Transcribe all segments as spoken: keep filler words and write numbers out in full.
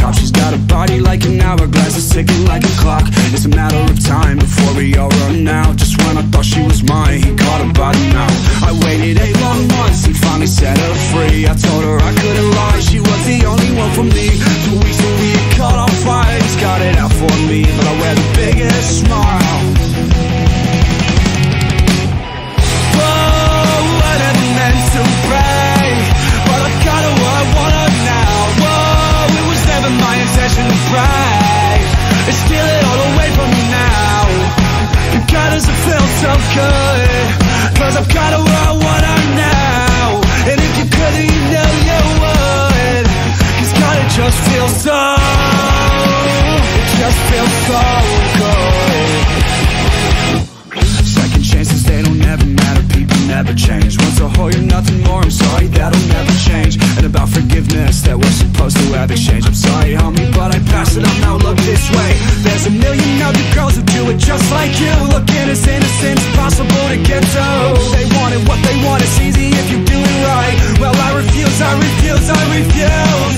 top. She's got a body like an hourglass, it's ticking like a clock. It's a matter of time before we all run out. Just when I thought she was mine, he caught her by the mouth. I waited eight long months, he finally set her free. I told her I couldn't lie, she was the only one for me. The weeks that we had caught on fire, he's got it out for me, but I wear the biggest smile. Whoa, I never meant to break, but I got her where I want her now. Whoa, it was never my intention to brag and steal it all away from me now. And God, does it feel so good, cause I've got her where I want her now. And if you could, then you know you would, cause God, it just feels so, it just feels so good. Second chances, they don't ever matter, people never change. Once a whole, you're nothing more, I'm sorry, that'll never change. And about forgiveness that we're supposed to have exchanged, I'm sorry homie, but I passed it on, now look this way. There's a million other girls who do it just like you, looking as innocent as possible to get to. They want it, what they want, it's easy if you do it right. Well I refuse, I refuse, I refuse.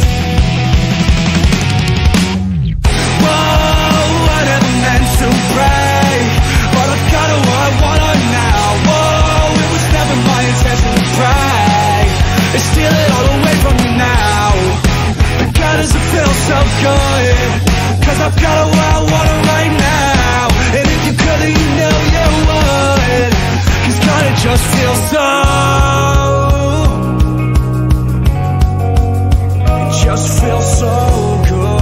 Whoa, I never meant to break, but I've got her where I want her now. Whoa, it was never my intention to brag and steal it all away from me now. But God, does it feel so good, cause I've got her where I want her right now. And if you could, then you know you would, cause God, it just feels so, it just feels so good.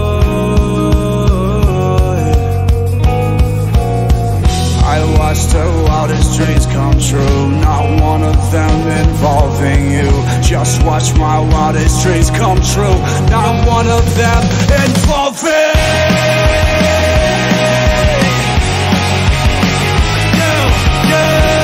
I watched her wildest dreams come true, not one of them involving you. Just watch my wildest dreams come true, not one of them involving you, you.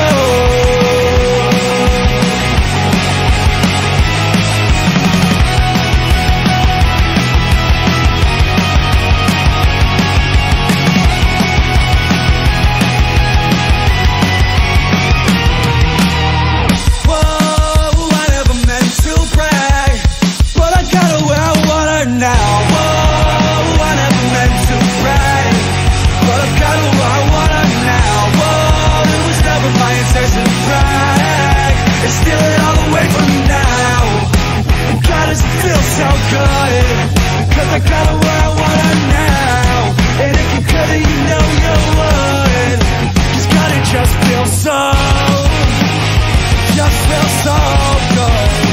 So good, cause I got her where I want her now. And if you could, then you know you would, cause God, it just feels so, just feels so good.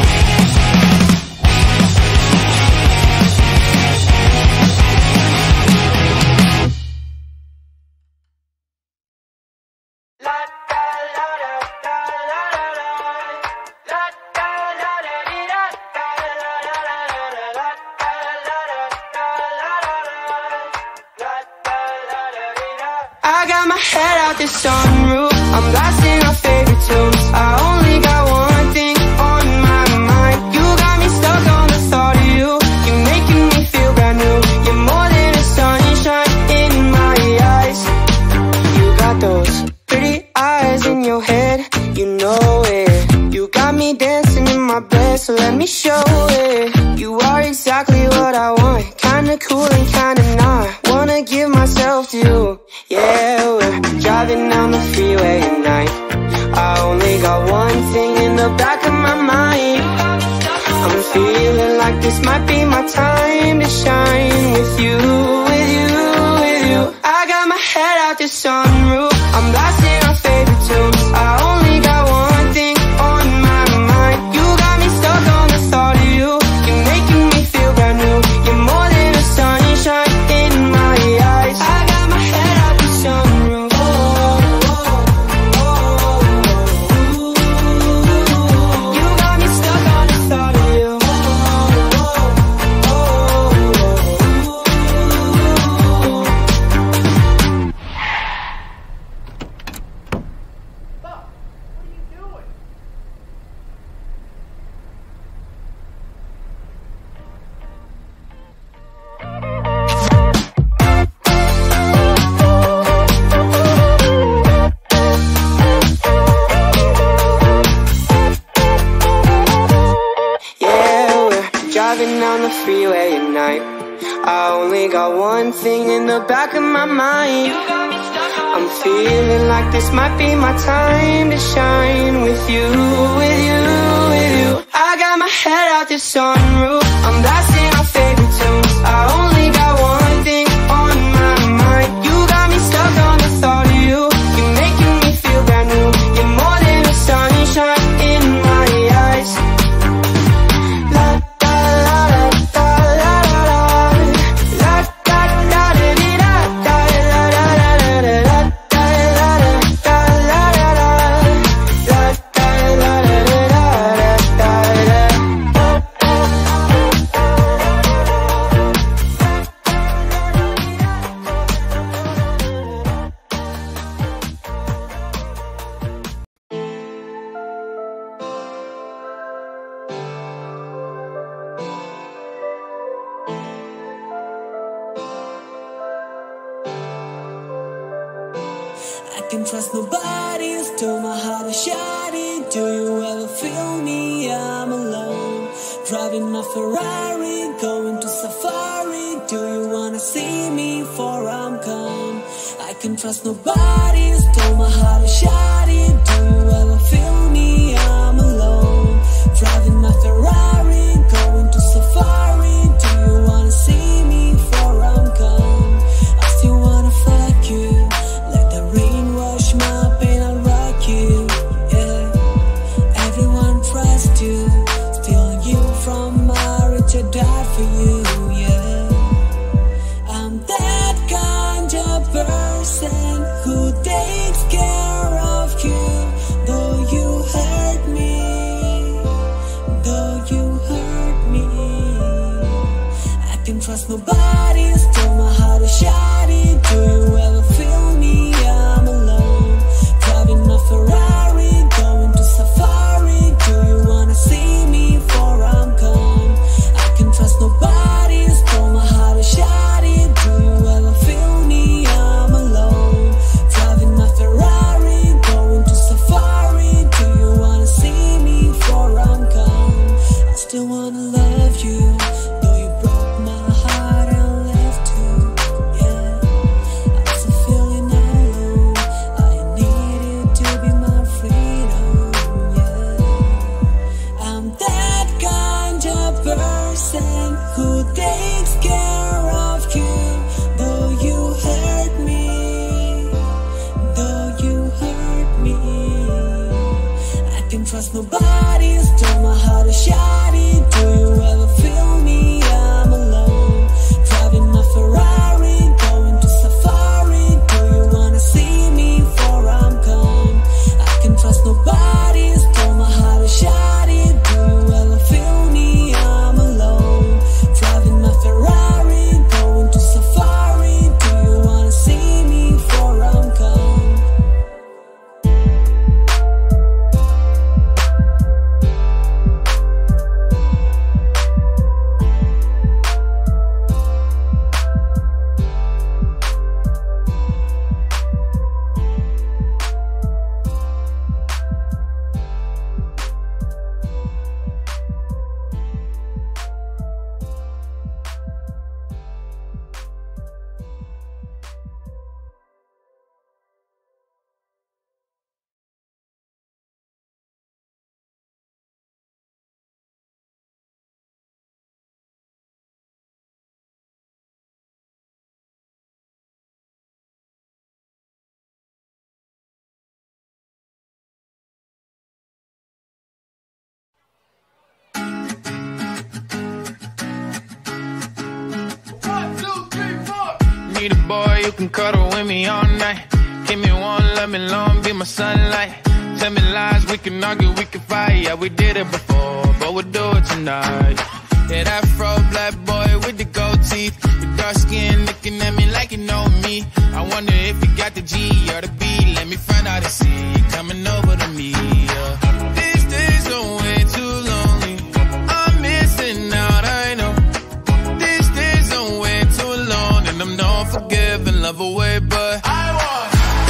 I got my head out the sunroof, I'm blasting our favorite tunes. I only got one thing on my mind. You got me stuck on the thought of you. You're making me feel brand new. You're more than a sunshine in my eyes. You got those pretty eyes in your head, you know it. You got me dancing in my bed, so let me show it. You are exactly what I want, kinda cool and kinda not. Wanna give myself to you. Yeah, we're driving down the freeway at night. I only got one thing in the back of my mind. I'm feeling like this might be my time to shine. With you, with you, with you. I got my head out the sunroof, I'm blasting our favorite tunes. I only got one thing on my mind. You got me stuck on the thought of you. You're making me feel brand new. You're more than a sunshine in my eyes. I got my head out the sunroof. You got me stuck on the thought of you. freeway at night. I only got one thing in the back of my mind. I'm feeling like this might be my time to shine. With you, with you, with you. I got my head out the sunroof, I'm blasting our favorite tunes. I only got one thing on my mind. You got me stuck on the thought of you. You're making me feel brand new. You're more than the sunshine in my eyes. La da la da la la la. La da da da da da da da da da da da la la la. La da la da da da da. I can trust nobody, still my heart is shining. Do you ever feel me? I'm alone, driving my Ferrari, going to safari. Do you wanna see me before I'm gone? I can trust nobody, still my heart is shining. Do you ever feel me? I'm alone, driving my Ferrari, going to safari. Do you wanna see me before I'm gone? I still wanna fuck you, let the rain wash my pain, I'll rock you, yeah. Everyone trusts you, stealing you from marriage, I die for you, yeah. I'm that kind of person who takes care of you. Though you hurt me, though you hurt me, I can trust nobody, still my heart is shining. Do you ever feel me? I'm alone, driving my Ferrari, going to safari. Do you wanna see me before I'm gone? I can trust nobody, still my heart is shining. Do you ever feel me? I'm alone, driving my Ferrari, going to safari. Do you wanna see me before I'm gone? I still wanna love you, though you broke my heart and left too, yeah. I'm still feeling alone, I needed to be my freedom, yeah. I'm that kind of person who takes care of you. Though you hurt me, though you hurt me, I can trust nobody, still my heart is shining. Do you ever feel me? I'm alone, driving my Ferrari, going to safari. Do you wanna see me before I'm gone? I can trust nobody, still my heart is shining. Do you ever feel me? I'm alone, driving my Ferrari, going to safari. Do you wanna see me before I'm gone? Need a boy you can cuddle with me all night. Give me one, let me long, be my sunlight. Tell me lies, we can argue, we can fight. Yeah, we did it before, but we'll do it tonight. Yeah, that fro black boy with the gold teeth, with dark skin looking at me like you know me. I wonder if you got the G or the B. Let me find out and see you coming over to me. Yeah. These days are way too lonely, I'm missing out, I know. These days are way too long, and I'm not forgiving, love away, but I want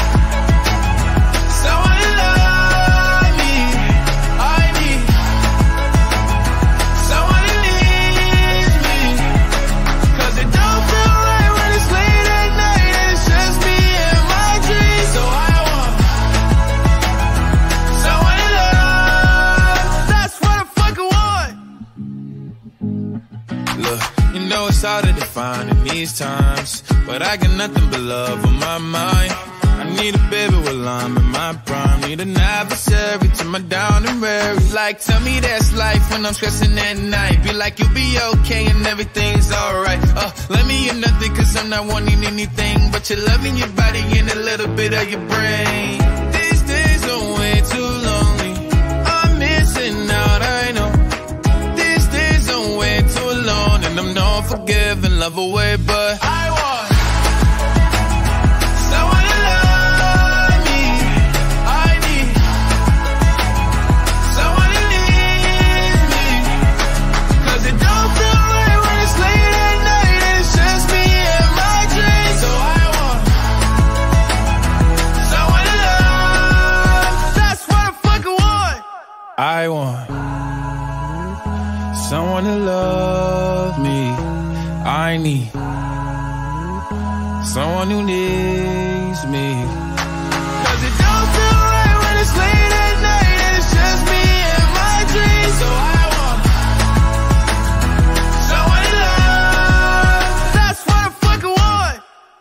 someone to love me. I need someone who needs me. know it's hard to define in these times, but I got nothing but love on my mind. I need a baby while I'm in my prime. Need an adversary to my down and weary. Like, tell me that's life when I'm stressing at night. Be like, you'll be okay and everything's alright. Uh, let me in nothing cause I'm not wanting anything but your love in your body and a little bit of your brain. These days are way too lonely. I'm missing out, I know. These days are way too long, and I'm not forgiving love away, but I want someone to love me. I need someone who needs me, cause it don't feel right when it's late at night and it's just me and my dreams. So I want someone to love. That's what I fucking want. I want someone to love me. I need someone who needs me, cause it don't feel right when it's late at night and it's just me and my dreams. So I want someone to love. That's what I fucking want.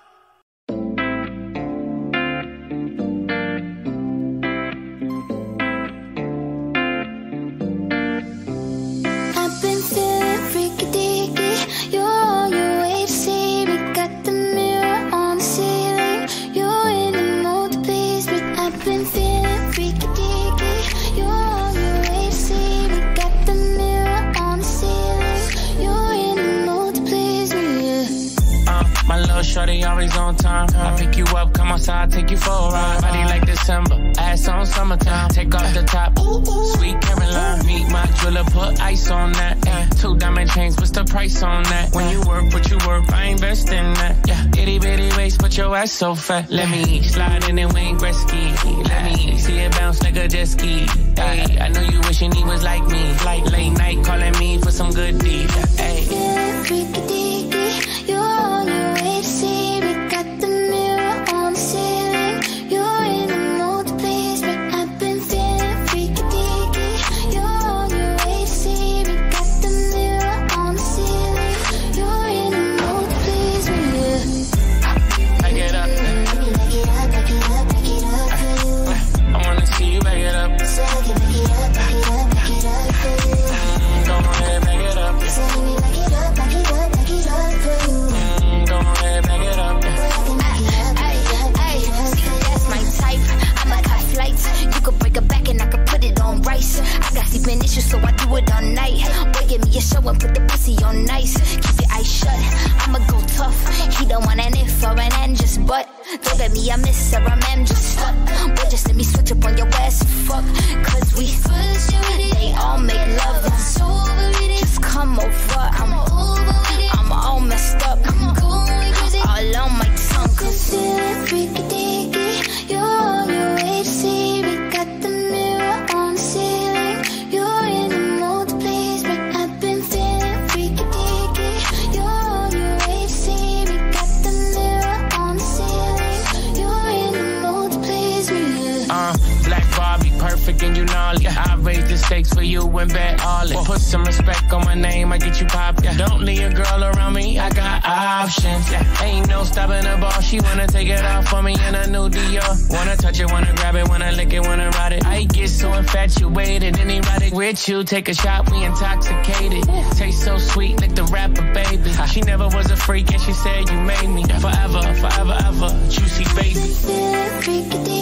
I've been feeling freaky deaky. You're on your way to see me. Got the mirror on the ceiling. You're in the mood to please me. I've been feeling freaky deaky. You're on your way to see me. Got the mirror on the ceiling. You're in the mood to please me. Yeah. Uh, my little shorty always on time. I pick you up, come outside, take you for a ride. Body like December, ass on summertime. Take off the top, sweet Caroline. Meet my jeweler, put ice on that. Yeah. Two diamond chains, what's the price on that? When you work, what you work, I invest in that. Yeah, itty bitty waist, but your ass so fat. Let me slide in and Wayne Gretzky. Let me see it bounce like a jet ski. Ay, I know you wishing he was like me. Like late night calling me for some good deed. Ay. Feeling freaky deaky. You're on your way to see me. Got the mirror on the ceiling. You're in the mood to please me. I've been feeling freaky deaky. You're on your way to see me. Got the mirror on the ceiling. You're in the mood to please me. Yeah. I get up. Back it up, back it up, back it up for you. I wanna see you back it up. So I can back it up, back it up, back it up for you. Go ahead, back it up. So let me back it up, back it up, back it up for you. Mm, go ahead, back it up. That's my type. I might got flights. You could break a back and I could put it on rice. I got sleeping issues, so I do it all night. Boy, give me a show and put the pussy on nice. Keep your eyes shut. I'ma go tough. He don't want an if or an and just but. Don't let me, I miss her, I'm am just stuck. Boy, just let me switch up on your ass and fuck. Cause we they all make love. Just come over. I'm I'm all messed up. All on my tongue. Cause feeling freaky deaky. You're on your way to see me. Got the mirror on the ceiling. You're in the mood to please me. I've been feeling freaky deaky. You're on your way to see me. Got the mirror on the ceiling. You're in the mood to please me. Yeah. Uh, Black Barbie, perfect and you gnarly. I raise the stakes for you and bet all it. Put some respect on my name, I get you poppin'. Yeah. Don't leave a girl around me, I got options. Yeah. Ain't no stopping the ball, she wanna take it off for me in a new Dior. Wanna touch it, wanna grab it, wanna lick it, wanna ride it. I get so infatuated and erotic with you. Take a shot, we intoxicated. Taste so sweet like the rapper, baby. She never was a freak and she said you made me. Forever, forever, ever, juicy baby. Feeling freaky deaky.